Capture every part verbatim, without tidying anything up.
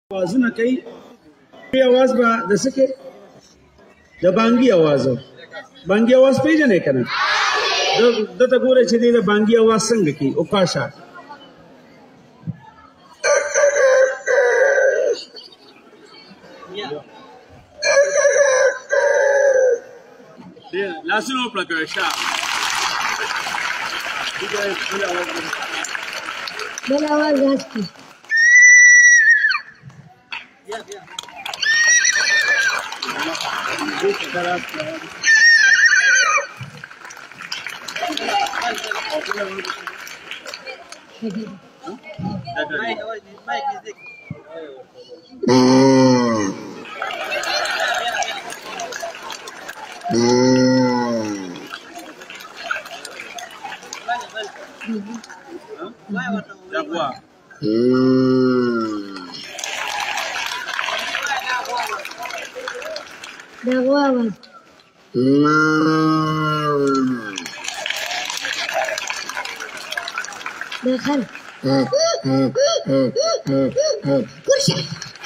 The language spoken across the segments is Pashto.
आवाजونه کوي په आवाज به د سکه د بانګي आवाज بانګي आवाज پیژنې کنه د دته ګوره چې د بانګي आवाज څنګه کی او کاشا لاسونو پلګه شا بل आवाज راځي Ya, ya. Jaguar. Jaguar. Dejan. Kursi.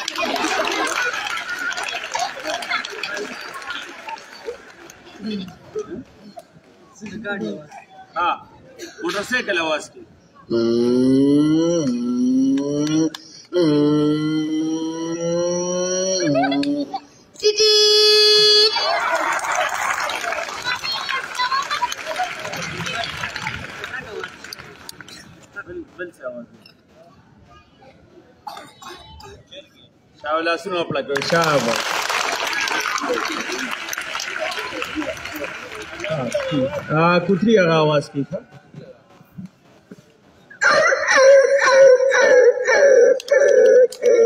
हाँ मोटरसाइकिल आवाज की शावला सुनो अपना को शाब हाँ कुतरी आवाज की था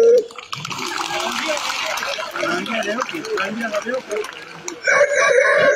Thank you.